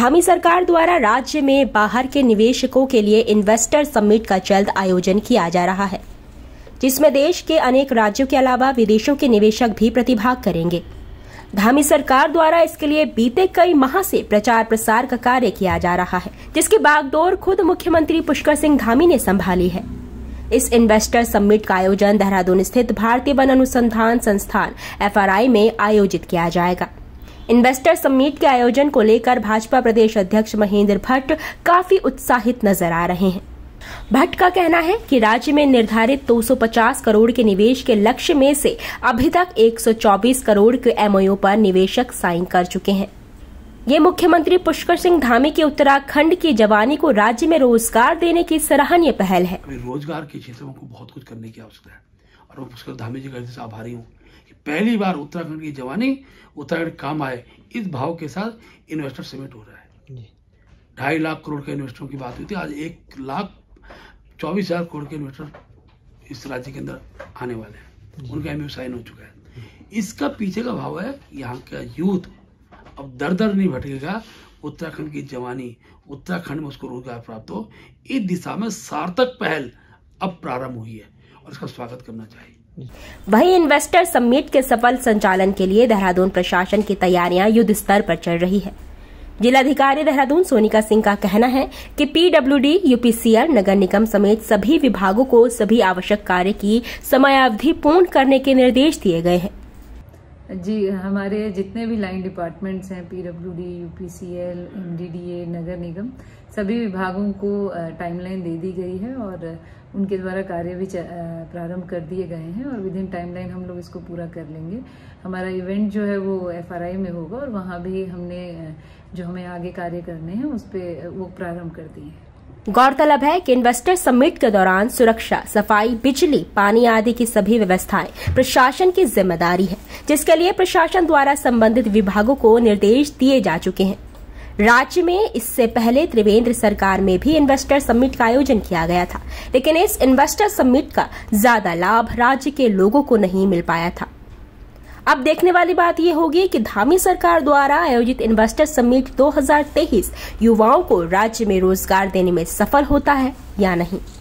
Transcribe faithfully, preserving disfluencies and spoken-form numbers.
धामी सरकार द्वारा राज्य में बाहर के निवेशकों के लिए इन्वेस्टर समिट का जल्द आयोजन किया जा रहा है, जिसमें देश के अनेक राज्यों के अलावा विदेशों के निवेशक भी प्रतिभाग करेंगे। धामी सरकार द्वारा इसके लिए बीते कई माह से प्रचार प्रसार का कार्य किया जा रहा है, जिसकी बागडोर खुद मुख्यमंत्री पुष्कर सिंह धामी ने संभाली है। इस इन्वेस्टर समिट का आयोजन देहरादून स्थित भारतीय वन अनुसंधान संस्थान एफ आर आई में आयोजित किया जाएगा। इन्वेस्टर समिट के आयोजन को लेकर भाजपा प्रदेश अध्यक्ष महेंद्र भट्ट काफी उत्साहित नजर आ रहे हैं। भट्ट का कहना है कि राज्य में निर्धारित दो सौ पचास करोड़ के निवेश के लक्ष्य में से अभी तक एक सौ चौबीस करोड़ के एम ओ यू पर निवेशक साइन कर चुके हैं। ये मुख्यमंत्री पुष्कर सिंह धामी की उत्तराखंड की जवानी को राज्य में रोजगार देने की सराहनीय पहल है। रोजगार के क्षेत्र में बहुत कुछ करने की आवश्यकता है और मैं पुष्कर धामी जी का आभारी हूँ। पहली बार उत्तराखंड की जवानी उत्तराखंड काम आए, इस भाव के साथ इन्वेस्टर समिट हो रहा है। ढाई लाख करोड़ के इन्वेस्टरों की बात हुई थी, आज एक लाख चौबीस हजार करोड़ के इन्वेस्टर इस राज्य के अंदर आने वाले हैं। उनका एम यू साइन हो चुका है। इसका पीछे का भाव है यहाँ का यूथ अब दर दर नहीं भटकेगा। उत्तराखंड की जवानी, उत्तराखंड में उसको रोजगार प्राप्त हो, इस दिशा में सार्थक पहल अब प्रारंभ हुई है और इसका स्वागत करना चाहिए। वहीं इन्वेस्टर समिट के सफल संचालन के लिए देहरादून प्रशासन की तैयारियां युद्ध स्तर पर चल रही है। जिलाधिकारी देहरादून सोनिका सिंह का कहना है कि P W D, U P C R, नगर निगम समेत सभी विभागों को सभी आवश्यक कार्य की समयावधि पूर्ण करने के निर्देश दिए गए हैं। जी, हमारे जितने भी लाइन डिपार्टमेंट्स हैं, P W D, U P C L, M D D A, नगर निगम, सभी विभागों को टाइमलाइन दे दी गई है और उनके द्वारा कार्य भी प्रारंभ कर दिए गए हैं और विद इन टाइमलाइन हम लोग इसको पूरा कर लेंगे। हमारा इवेंट जो है वो एफ आर आई में होगा और वहाँ भी हमने जो हमें आगे कार्य करने हैं उस पर वो प्रारंभ कर दिए हैं। गौरतलब है कि इन्वेस्टर समिट के दौरान सुरक्षा, सफाई, बिजली, पानी आदि की सभी व्यवस्थाएं प्रशासन की जिम्मेदारी है, जिसके लिए प्रशासन द्वारा संबंधित विभागों को निर्देश दिए जा चुके हैं। राज्य में इससे पहले त्रिवेंद्र सरकार में भी इन्वेस्टर समिट का आयोजन किया गया था, लेकिन इस इन्वेस्टर समिट का ज्यादा लाभ राज्य के लोगों को नहीं मिल पाया था। अब देखने वाली बात यह होगी कि धामी सरकार द्वारा आयोजित इन्वेस्टर समिट दो हज़ार तेईस युवाओं को राज्य में रोजगार देने में सफल होता है या नहीं।